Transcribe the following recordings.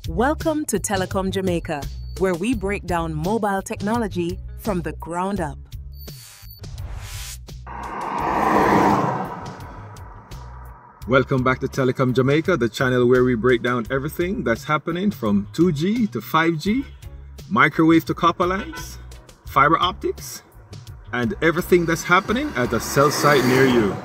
Welcome to Telecom Jamaica, where we break down mobile technology from the ground up. Welcome back to Telecom Jamaica, the channel where we break down everything that's happening from 2G to 5G, microwave to copper lines, fiber optics, and everything that's happening at a cell site near you.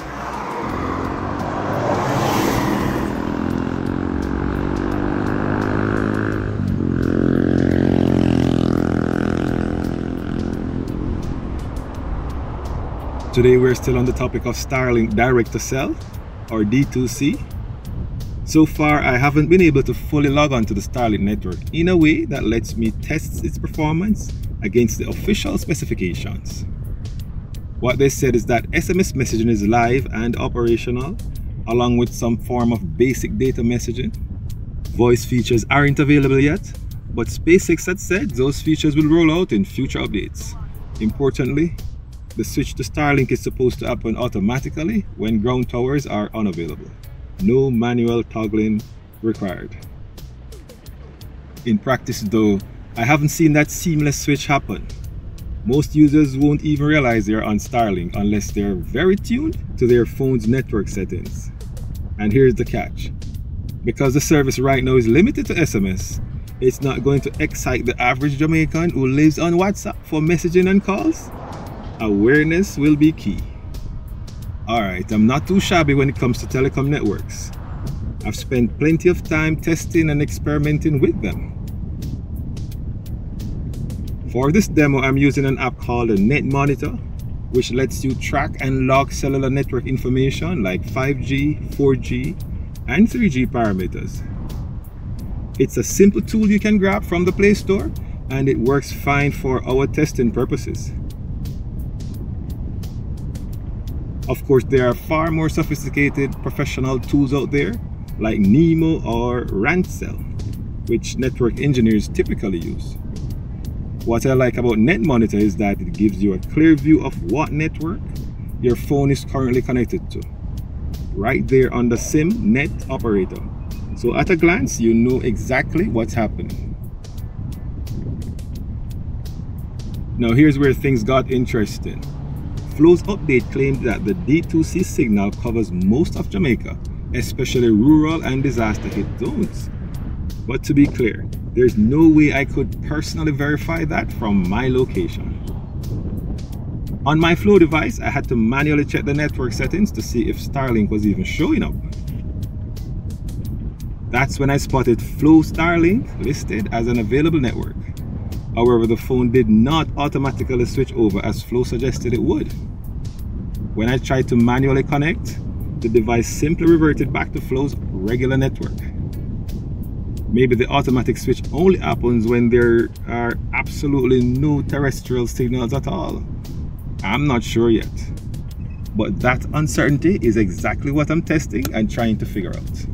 Today we're still on the topic of Starlink Direct-to-Cell, or D2C. So far I haven't been able to fully log on to the Starlink network in a way that lets me test its performance against the official specifications. What they said is that SMS messaging is live and operational, along with some form of basic data messaging. Voice features aren't available yet, but SpaceX had said those features will roll out in future updates. Importantly, the switch to Starlink is supposed to happen automatically when ground towers are unavailable. No manual toggling required. In practice though, I haven't seen that seamless switch happen. Most users won't even realize they're on Starlink unless they're very tuned to their phone's network settings. And here's the catch. Because the service right now is limited to SMS, it's not going to excite the average Jamaican who lives on WhatsApp for messaging and calls. Awareness will be key. Alright, I'm not too shabby when it comes to telecom networks. I've spent plenty of time testing and experimenting with them. For this demo, I'm using an app called a Net Monitor, which lets you track and log cellular network information like 5G, 4G, and 3G parameters. It's a simple tool you can grab from the Play Store, and it works fine for our testing purposes. Of course, there are far more sophisticated professional tools out there, like Nemo or Rancel, which network engineers typically use. What I like about Net Monitor is that it gives you a clear view of what network your phone is currently connected to, right there on the SIM net operator. So at a glance, you know exactly what's happening. Now here's where things got interesting. Flow's update claimed that the D2C signal covers most of Jamaica, especially rural and disaster-hit zones. But to be clear, there's no way I could personally verify that from my location. On my Flow device, I had to manually check the network settings to see if Starlink was even showing up. That's when I spotted Flow Starlink listed as an available network. However, the phone did not automatically switch over as Flow suggested it would. When I tried to manually connect, the device simply reverted back to Flow's regular network. Maybe the automatic switch only happens when there are absolutely no terrestrial signals at all. I'm not sure yet. But that uncertainty is exactly what I'm testing and trying to figure out.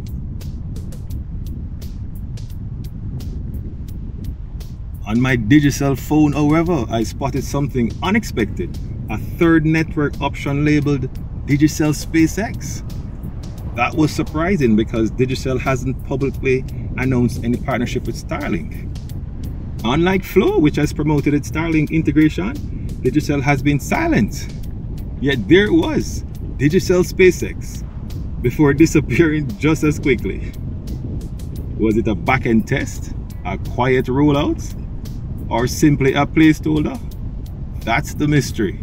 On my Digicel phone, however, I spotted something unexpected. A third network option labeled Digicel SpaceX. That was surprising because Digicel hasn't publicly announced any partnership with Starlink. Unlike Flow, which has promoted its Starlink integration, Digicel has been silent. Yet there it was, Digicel SpaceX, before disappearing just as quickly. Was it a back-end test? A quiet rollout? Or simply a placeholder? That's the mystery.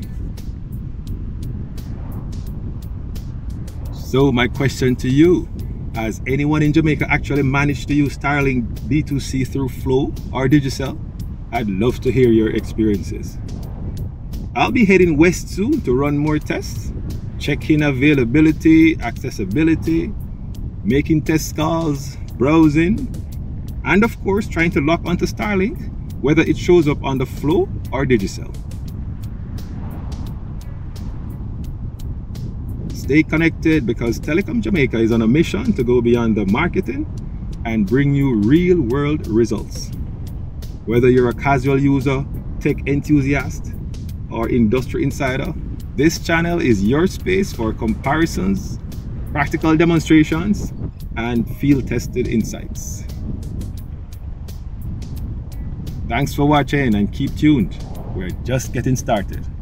So my question to you, has anyone in Jamaica actually managed to use Starlink D2C through Flow or Digicel? I'd love to hear your experiences. I'll be heading west soon to run more tests, checking availability, accessibility, making test calls, browsing, and of course trying to lock onto Starlink, whether it shows up on the Flow or Digicel. Stay connected because Telecom Jamaica is on a mission to go beyond the marketing and bring you real-world results. Whether you're a casual user, tech enthusiast, or industry insider, this channel is your space for comparisons, practical demonstrations, and field-tested insights. Thanks for watching and keep tuned. We're just getting started.